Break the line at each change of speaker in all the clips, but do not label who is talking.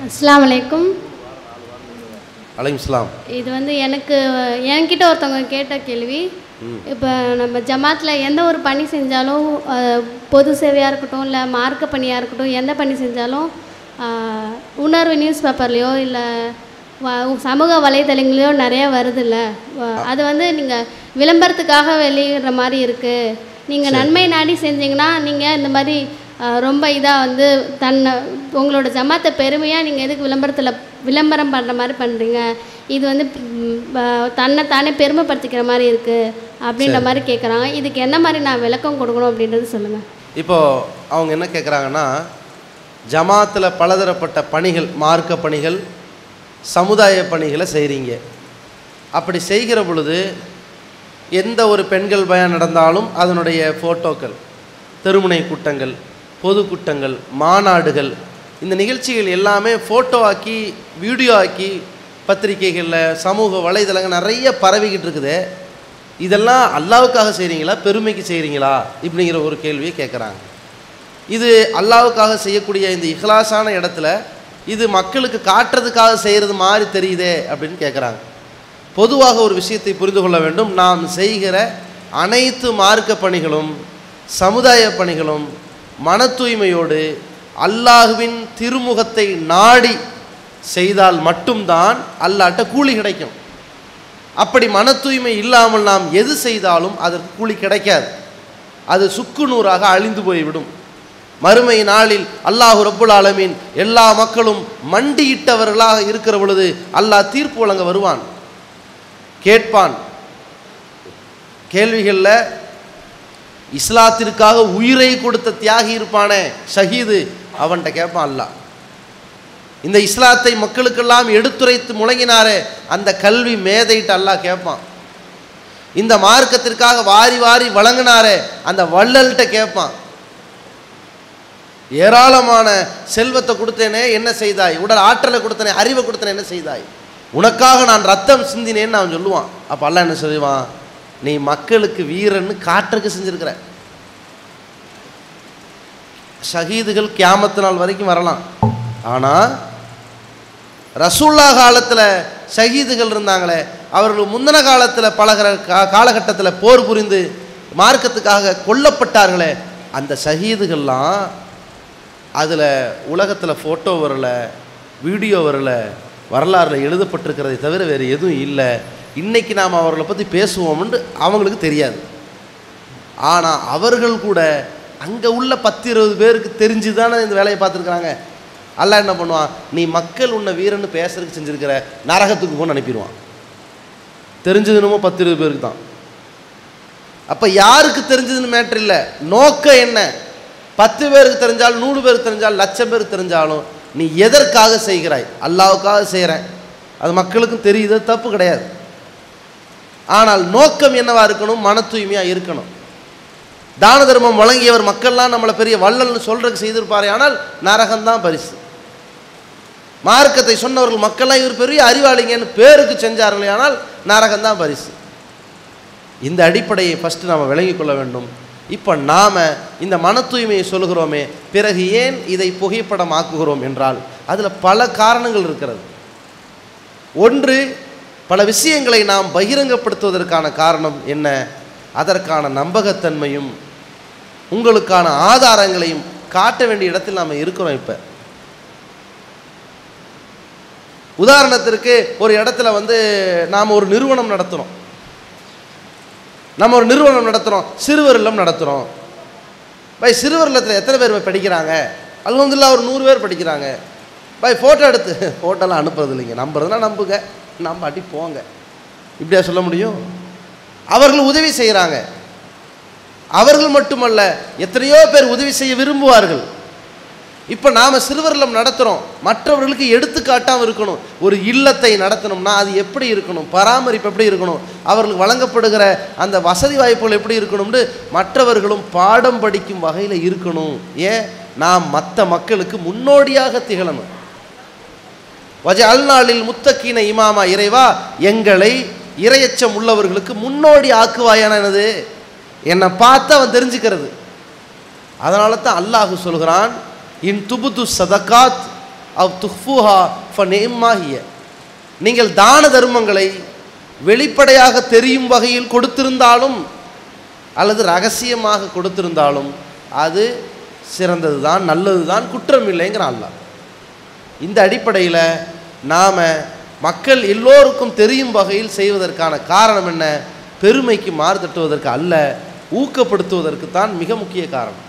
அஸ்ஸலாமு அலைக்கும்.
அலைக்கும் சலாம்.
இது வந்து என்கிட்ட ஒருத்தவங்க கேட்ட கேள்வி. இப்போ நம்ம ஜமாத்தில் எந்த ஒரு பணி செஞ்சாலும் பொது சேவையாக இருக்கட்டும் இல்லை மார்க்க பணியாக இருக்கட்டும், எந்த பணி செஞ்சாலும் உணர்வு நியூஸ் பேப்பர்லேயோ இல்லை சமூக வலைதளங்களையோ நிறையா வருதில்ல, அது வந்து நீங்கள் விளம்பரத்துக்காக வெளியிடுற மாதிரி இருக்குது. நீங்கள் நன்மை நாடி செஞ்சீங்கன்னா நீங்கள் இந்த மாதிரி ரொம்ப இதாக வந்து உங்களோட ஜமாத்தை பெருமையாக நீங்கள் எதுக்கு விளம்பரம் பண்ணுற மாதிரி பண்ணுறீங்க, இது வந்து தன்னைத்தானே பெருமைப்படுத்திக்கிற மாதிரி இருக்குது அப்படின்ற மாதிரி கேட்குறாங்க. இதுக்கு என்ன மாதிரி நான் விளக்கம் கொடுக்கணும் அப்படின்றது சொல்லுங்கள்.
இப்போது அவங்க என்ன கேட்குறாங்கன்னா, ஜமாத்தில் பலதரப்பட்ட பணிகள், மார்க்க பணிகள், சமுதாய பணிகளை செய்கிறீங்க. அப்படி செய்கிற பொழுது எந்த ஒரு பெண்கள் பயம் நடந்தாலும் அதனுடைய ஃபோட்டோக்கள், தெருமுனை கூட்டங்கள், பொதுக்கூட்டங்கள், மாநாடுகள், இந்த நிகழ்ச்சிகள் எல்லாமே ஃபோட்டோ ஆக்கி வீடியோ ஆக்கி பத்திரிகைகளில் சமூக வலைதளங்கள் நிறைய பரவிக்கிட்டு இருக்குது. இதெல்லாம் அல்லாவுக்காக செய்கிறீங்களா, பெருமைக்கு செய்கிறீங்களா இப்படிங்கிற ஒரு கேள்வியை கேட்குறாங்க. இது அல்லாவுக்காக செய்யக்கூடிய இந்த இஹ்லாஸான இடத்துல இது மக்களுக்கு காட்டுறதுக்காக செய்கிறது மாதிரி தெரியுதே அப்படின்னு கேட்குறாங்க. பொதுவாக ஒரு விஷயத்தை புரிந்து கொள்ள வேண்டும். நாம் செய்கிற அனைத்து மார்க்க பணிகளும் சமுதாய பணிகளும் மன தூய்மையோடு அல்லாஹுவின் திருமுகத்தை நாடி செய்தால் மட்டும்தான் அல்லாஹ்ட்ட கூலி கிடைக்கும். அப்படி மன தூய்மை இல்லாமல் நாம் எது செய்தாலும் அதற்கு கூலி கிடைக்காது. அது சுக்கு நூறாக அழிந்து போய்விடும். மறுமை நாளில் அல்லாஹு ரப்புல் ஆலமீன் எல்லா மக்களும் மண்டியிட்டவர்களாக இருக்கிற பொழுது அல்லாஹ் தீர்ப்பு வழங்க வருவான். கேட்பான். கேள்விகளில் இஸ்லாத்திற்காக உயிரை கொடுத்த தியாகி இருப்பானே, ஷஹீது, அவன்கிட்ட கேட்பான் அல்லாஹ். இந்த இஸ்லாத்தை மக்களுக்கெல்லாம் எடுத்துரைத்து முழங்கினாரே அந்த கல்வி மேதையிட்டு அல்லாஹ் கேட்பான். இந்த மார்க்கத்திற்காக வாரி வாரி வழங்கினாரே அந்த வள்ளல்கிட்ட கேட்பான். ஏராளமான செல்வத்தை கொடுத்தேனே என்ன செய்தாய், உடல் ஆற்றலை கொடுத்தனே, அறிவை கொடுத்தனே என்ன செய்தாய், உனக்காக நான் ரத்தம் சிந்தினேன்னு அவன் சொல்லுவான். அப்போ அல்லாஹ் என்ன சொல்லுவான், நீ மக்களுக்கு வீரன்னு காட்டுறதுக்கு செஞ்சிருக்கிற. ஷஹீதுகள் கியாமத்து நாள் வரைக்கும் வரலாம். ஆனால் ரசூல்லா காலத்தில் ஷஹீதுகள் இருந்தாங்களே, அவர்கள் முந்தின காலத்தில் பழகிற காலகட்டத்தில் போர் புரிந்து மார்க்கத்துக்காக கொல்லப்பட்டார்களே, அந்த ஷஹீதுகள்லாம் அதில் உலகத்தில் ஃபோட்டோ வரல, வீடியோ வரல, வரலாறில் எழுதப்பட்டிருக்கிறதை தவிர வேறு எதுவும் இல்லை. இன்றைக்கி நாம் அவர்களை பற்றி பேசுவோம்னு அவங்களுக்கு தெரியாது. ஆனால் அவர்கள் கூட அங்கே உள்ள 10-20 பேருக்கு தெரிஞ்சு தானே இந்த வேலையை பார்த்துருக்குறாங்க. அல்லாஹ் என்ன பண்ணுவான், நீ மக்கள் உன்னை வீரன்னு பேசுறதுக்கு செஞ்சுருக்கிற, நரகத்துக்கு போன்னு அனுப்பிடுவான். தெரிஞ்சதுனுமோ 10-20 பேருக்கு தான். அப்போ யாருக்கு தெரிஞ்சதுன்னு மேட்ரு இல்லை, நோக்கம் என்ன. 10 பேருக்கு தெரிஞ்சாலும் 100 பேருக்கு தெரிஞ்சாலும் 1,00,000 பேருக்கு தெரிஞ்சாலும் நீ எதற்காக செய்கிறாய், அல்லாவுக்காக செய்கிறேன், அது மக்களுக்கும் தெரியுது, தப்பு கிடையாது. ஆனால் நோக்கம் என்னவா இருக்கணும், மன தூய்மையாக இருக்கணும். தான தர்மம் வழங்கியவர் மக்கள்லாம் நம்மளை பெரிய வள்ளல்னு சொல்றதுக்கு செய்திருப்பாரே, ஆனால் நரகம்தான் பரிசு. மார்க்கத்தை சொன்னவர்கள் மக்கள்லாம் இவர் பெரிய அறிவாளிங்கன்னு பேருக்கு செஞ்சார்களே, ஆனால் நரகம்தான் பரிசு. இந்த அடிப்படையை ஃபஸ்ட்டு நாம் விளங்கி கொள்ள வேண்டும். இப்போ நாம் இந்த மன தூய்மையை சொல்லுகிறோமே, பிறகு ஏன் இதை புகைப்படம் ஆக்குகிறோம் என்றால் அதில் பல காரணங்கள் இருக்கிறது. ஒன்று, பல விஷயங்களை நாம் பகிரங்கப்படுத்துவதற்கான காரணம் என்ன, அதற்கான நம்பகத்தன்மையும் உங்களுக்கான ஆதாரங்களையும் காட்ட வேண்டிய இடத்தில் நாம் இருக்கிறோம். இப்போ உதாரணத்திற்கு ஒரு இடத்துல நாம் ஒரு நிறுவனம் நடத்துகிறோம். நம்ம ஒரு நிறுவனம் நடத்துகிறோம், சிறுவர் இல்லம் நடத்துகிறோம். பை சிறுவர் இல்லத்தில் எத்தனை பேர் படிக்கிறாங்க, அல்ஹம்துலில்லாஹ் ஒரு 100 பேர் படிக்கிறாங்க. பை ஃபோட்டோ எடுத்து, ஃபோட்டோலாம் அனுப்புறது இல்லைங்க, நம்புறதுனா நம்புங்க, நம்ம அடி போங்க, இப்படியா சொல்ல முடியும். அவர்கள் உதவி செய்கிறாங்க. அவர்கள் மட்டுமல்ல, எத்தனையோ பேர் உதவி செய்ய விரும்புவார்கள். இப்போ நாம் சிறுவர்லம் நடத்துகிறோம், மற்றவர்களுக்கு எடுத்துக்காட்டாமல் இருக்கணும். ஒரு இல்லத்தை நடத்தணும்னா அது எப்படி இருக்கணும், பராமரிப்பு எப்படி இருக்கணும், அவர்களுக்கு வழங்கப்படுகிற அந்த வசதி வாய்ப்புகள் எப்படி இருக்கணும்னு மற்றவர்களும் பாடம் படிக்கும் வகையில் இருக்கணும். ஏன், நாம் மற்ற மக்களுக்கு முன்னோடியாக திகழணும். வஜஅல்நாலில் முத்தகீன இமாமா, இறைவா எங்களை இறையச்சம் உள்ளவர்களுக்கு முன்னோடி ஆக்குவாயானது, என்னை பார்த்து அவன் தெரிஞ்சுக்கிறது. அதனால தான் அல்லாஹ் சொல்கிறான், இன் துபுது சதகாத் அவ் துஃபுஹா ஃபநிம்மா ஹிய. நீங்கள் தான தர்மங்களை வெளிப்படையாக தெரியும் வகையில் கொடுத்திருந்தாலும் அல்லது ரகசியமாக கொடுத்திருந்தாலும் அது சிறந்தது தான், நல்லது தான், குற்றம் இல்லைங்கிறான் அல்லாஹ். இந்த அடிப்படையில் நாம் மக்கள் எல்லோருக்கும் தெரியும் வகையில் செய்வதற்கான காரணம் என்ன? பெருமைக்கு மாறு தட்டுவதற்கு அல்ல, ஊக்கப்படுத்துவதற்கு தான் மிக முக்கிய காரணம்.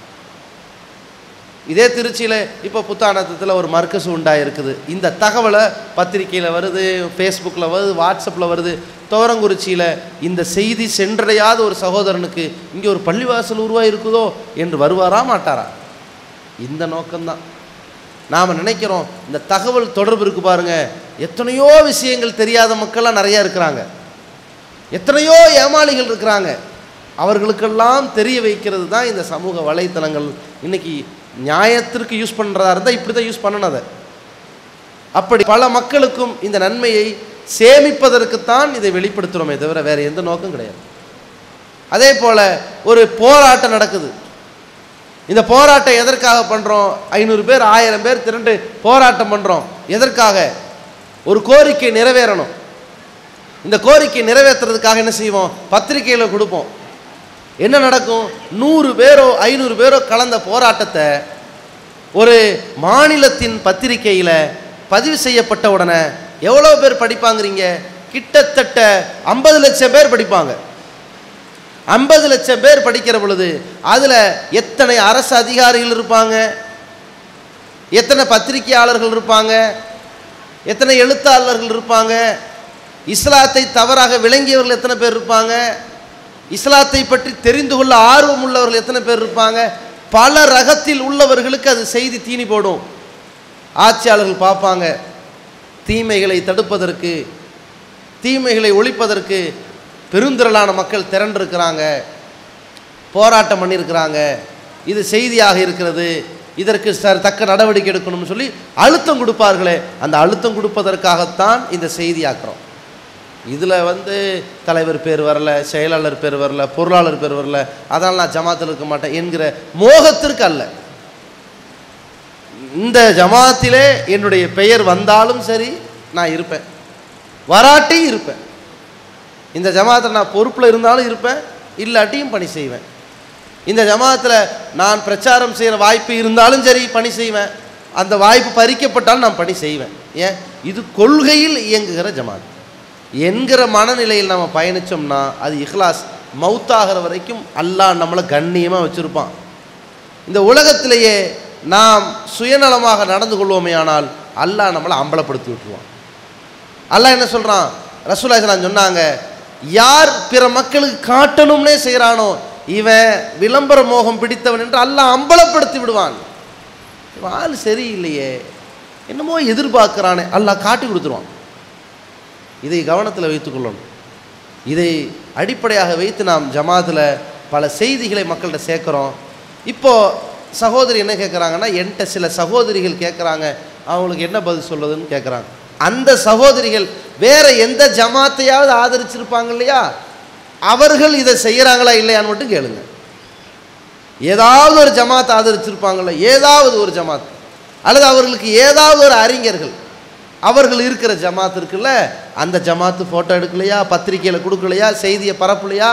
இதே திருச்சியில் இப்போ புத்தானத்தில் ஒரு மர்க்கஸ் உண்டாயிருக்குது. இந்த தகவலை பத்திரிக்கையில் வருது, ஃபேஸ்புக்கில் வருது, வாட்ஸ்அப்பில் வருது. துவரங்குறிச்சியில் இந்த செய்தி சென்றடையாத ஒரு சகோதரனுக்கு இங்கே ஒரு பள்ளிவாசல் உருவாயிருக்குதோ என்று வருவாரா மாட்டாரா? இந்த நோக்கம்தான். நாம் நினைக்கிறோம் இந்த தகவல் தொடர்பு இருக்குது பாருங்கள், எத்தனையோ விஷயங்கள் தெரியாத மக்கள்லாம் நிறையா இருக்கிறாங்க, எத்தனையோ ஏமாளிகள் இருக்கிறாங்க. அவர்களுக்கெல்லாம் தெரிய வைக்கிறது தான் இந்த சமூக வலைத்தளங்கள். இன்றைக்கி நியாயத்திற்கு யூஸ் பண்ணுறதா இருந்தால் இப்படி தான் யூஸ் பண்ணணும். அதை அப்படி பல மக்களுக்கும் இந்த நன்மையை சேமிப்பதற்குத்தான் இதை வெளிப்படுத்துகிறோமே தவிர வேறு எந்த நோக்கம் கிடையாது. அதே போல் ஒரு போராட்டம் நடக்குது. இந்த போராட்டம் எதற்காக பண்ணுறோம்? 500 பேர் 1000 பேர் திரண்டு போராட்டம் பண்ணுறோம். எதற்காக? ஒரு கோரிக்கை நிறைவேறணும். இந்த கோரிக்கை நிறைவேற்றுறதுக்காக என்ன செய்வோம்? பத்திரிகையில் கொடுப்போம். என்ன நடக்கும்? 100 பேரோ 500 பேரோ கலந்த போராட்டத்தை ஒரு மாநிலத்தின் பத்திரிகையில் பதிவு செய்யப்பட்ட உடனே எவ்வளோ பேர் படிப்பாங்கிறீங்க? கிட்டத்தட்ட 50 லட்சம் பேர் படிப்பாங்க. 50 லட்சம் பேர் படிக்கிற பொழுது அதில் எத்தனை அரசு அதிகாரிகள் இருப்பாங்க, எத்தனை பத்திரிகையாளர்கள் இருப்பாங்க, எத்தனை எழுத்தாளர்கள் இருப்பாங்க, இஸ்லாத்தை தவறாக விளங்கியவர்கள் எத்தனை பேர் இருப்பாங்க, இஸ்லாத்தை பற்றி தெரிந்து கொள்ள ஆர்வம் உள்ளவர்கள் எத்தனை பேர் இருப்பாங்க. பல ரகத்தில் உள்ளவர்களுக்கு அது செய்தி தீனி போடும். ஆட்சியாளர்கள் பார்ப்பாங்க, தீமைகளை தடுப்பதற்கு, தீமைகளை ஒழிப்பதற்கு பெருந்திரளான மக்கள் திரண்டிருக்கிறாங்க, போராட்டம் பண்ணியிருக்கிறாங்க, இது செய்தியாக இருக்கிறது, இதற்கு தக்க நடவடிக்கை எடுக்கணும்னு சொல்லி அழுத்தம் கொடுப்பார்களே, அந்த அழுத்தம் கொடுப்பதற்காகத்தான் இந்த செய்தியாக்குறோம். இதில் தலைவர் பேர் வரல, செயலாளர் பேர் வரல, பொருளாளர் பேர் வரல, அதனால் நான் ஜமாத்தில் இருக்க மாட்டேன் என்கிற மோகத்திற்கு அல்ல. இந்த ஜமாத்திலே என்னுடைய பெயர் வந்தாலும் சரி நான் இருப்பேன், வராட்டி இருப்பேன். இந்த ஜமாத்தில் நான் பொறுப்பில் இருந்தாலும் இருப்பேன், இல்லாட்டியும் பணி செய்வேன். இந்த ஜமாத்தில் நான் பிரச்சாரம் செய்கிற வாய்ப்பு இருந்தாலும் சரி பணி செய்வேன், அந்த வாய்ப்பு பறிக்கப்பட்டாலும் நான் பணி செய்வேன். ஏன்? இது கொள்கையில் இயங்குகிற ஜமாத் என்கிற மனநிலையில் நம்ம பயணித்தோம்னா அது இஹ்லாஸ். மௌத்தாகிற வரைக்கும் அல்லாஹ் நம்மளை கண்ணியமாக வச்சுருப்பான். இந்த உலகத்திலேயே நாம் சுயநலமாக நடந்து கொள்வோமே ஆனால் அல்லாஹ் நம்மளை அம்பலப்படுத்தி விட்டுருவான். அல்லாஹ் என்ன சொல்கிறான்? ரசூலுல்லாஹி ஸல்லல்லாஹு அலைஹி வஸல்லம் சொன்னாங்க, யார் பிற மக்களுக்கு காட்டணும்னே செய்கிறானோ இவன் விளம்பர மோகம் பிடித்தவன் என்று அல்லாஹ் அம்பலப்படுத்தி விடுவான். ஆள் சரியில்லையே, என்னமோ எதிர்பார்க்குறானே, அல்லாஹ் காட்டி கொடுத்துருவான். இதை கவனத்தில் வைத்துக்கொள்ளணும். இதை அடிப்படையாக வைத்து நாம் ஜமாத்தில் பல செய்திகளை மக்கள்கிட்ட சேர்க்குறோம். இப்போது சகோதரி என்ன கேட்குறாங்கன்னா, என்கிட்ட சில சகோதரிகள் கேட்குறாங்க, அவங்களுக்கு என்ன பதில் சொல்லுதுன்னு கேட்குறாங்க. அந்த சகோதரிகள் வேறு எந்த ஜமாத்தையாவது ஆதரிச்சிருப்பாங்க இல்லையா, அவர்கள் இதை செய்கிறாங்களா இல்லையான்னு மட்டும் கேளுங்க. ஏதாவது ஒரு ஜமாத் ஆதரிச்சிருப்பாங்களோ, ஏதாவது ஒரு ஜமாத், அல்லது அவர்களுக்கு ஏதாவது ஒரு அறிஞர்கள் அவர்கள் இருக்கிற ஜமாத் இருக்குல்ல, அந்த ஜமாத்து ஃபோட்டோ எடுக்கலையா, பத்திரிக்கையில் கொடுக்கலையா, செய்தியை பரப்பலையா?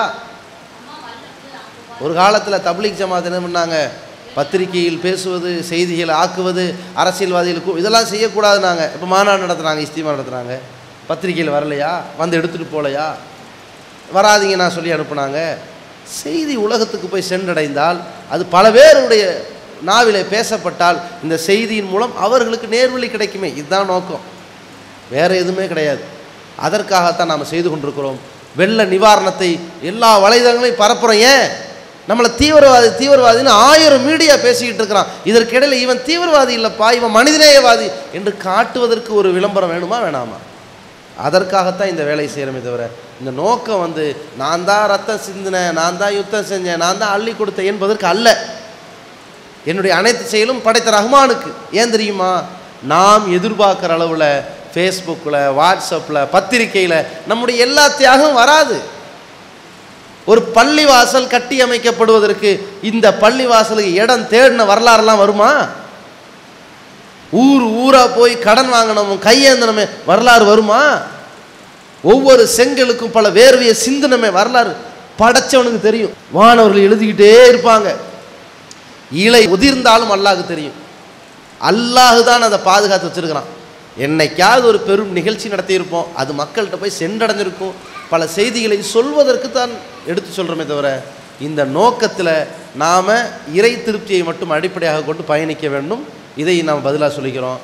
ஒரு காலத்தில் தப்லீக் ஜமாத் என்ன பண்ணாங்க? பத்திரிகையில் பேசுவது, செய்திகளை ஆக்குவது, அரசியல்வாதிகளுக்கு இதெல்லாம் செய்யக்கூடாதுனாங்க. இப்போ மாநாடு நடத்துகிறாங்க, இஸ்திமா நடத்துகிறாங்க, பத்திரிகையில் வரலையா, வந்து எடுத்துகிட்டு போகலையா, வராதிங்க நான் சொல்லி அனுப்புனாங்க. செய்தி உலகத்துக்கு போய் சென்றடைந்தால், அது பல பேருடைய நாவிலே பேசப்பட்டால், இந்த செய்தியின் மூலம் அவர்களுக்கு நேர்வழி கிடைக்குமே. இதுதான் நோக்கம், வேறு எதுவுமே கிடையாது. அதற்காகத்தான் நாம் செய்து கொண்டிருக்கிறோம். வெள்ள நிவாரணத்தை எல்லா வலைதளங்களையும் பரப்புகிறோம். ஏன்? நம்மளை தீவிரவாதின்னு 1000 மீடியா பேசிக்கிட்டு இருக்கிறான். இதற்கிடையில் இவன் தீவிரவாதி இல்லைப்பா, இவன் மனிதநேயவாதி என்று காட்டுவதற்கு ஒரு விளம்பரம் வேணுமா வேணாமா? அதற்காகத்தான் இந்த வேலையை செய்கிறோமே தவிர, இந்த நோக்கம் நான் தான் ரத்தம் சிந்தினேன், நான் தான் யுத்தம் செஞ்சேன், நான் தான் அள்ளி கொடுத்தேன் என்பதற்கு அல்ல. என்னுடைய அனைத்து செயலும் படைத்த ரஹ்மானுக்கு. ஏன் தெரியுமா? நாம் எதிர்பார்க்குற அளவில் ஃபேஸ்புக்கில், வாட்ஸ்அப்பில், பத்திரிக்கையில் நம்முடைய எல்லா தியாகம் வராது. ஒரு பள்ளிவாசல் கட்டி அமைக்கப்படுவதற்கு இந்த பள்ளிவாசலுக்கு இடம் தேடின வரலாறுலாம் வருமா? ஊர் ஊரா போய் கடன் வாங்கினோம் கையேந்தனமே வரலாறு வருமா? ஒவ்வொரு செங்கலுக்கும் பல வேர்வையை சிந்தனமே வரலாறு படைச்சவனுக்கு தெரியும். வானவர்கள் எழுதிக்கிட்டே இருப்பாங்க. இலை உதிர்ந்தாலும் அல்லாஹ்வுக்கு தெரியும். அல்லாஹ் தான் அதை பாதுகாத்து வச்சிருக்கிறான். என்னைக்காவது ஒரு பெரும் நிகழ்ச்சி நடத்தியிருப்போம், அது மக்கள்கிட்ட போய் சென்றடைஞ்சிருக்கும். பல செய்திகளை சொல்வதற்கு தான் எடுத்து சொல்கிறோமே தவிர இந்த நோக்கத்தில் நாம் இறை திருப்தியை மட்டும் அடிப்படையாக கொண்டு பயணிக்க வேண்டும். இதை நாம் பதிலாக சொல்லிக்கிறோம்.